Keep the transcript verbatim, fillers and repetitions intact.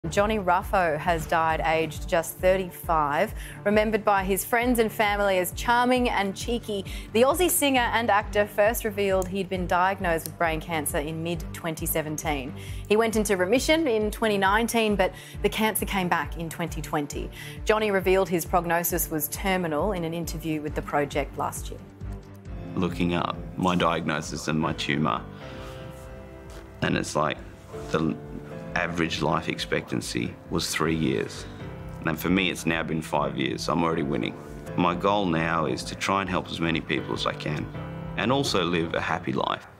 Johnny Ruffo has died aged just thirty-five. Remembered by his friends and family as charming and cheeky, the Aussie singer and actor first revealed he'd been diagnosed with brain cancer in mid twenty seventeen. He went into remission in twenty nineteen, but the cancer came back in twenty twenty. Johnny revealed his prognosis was terminal in an interview with The Project last year. Looking up my diagnosis and my tumour, and it's like the average life expectancy was three years. And for me, it's now been five years, so I'm already winning. My goal now is to try and help as many people as I can, and also live a happy life.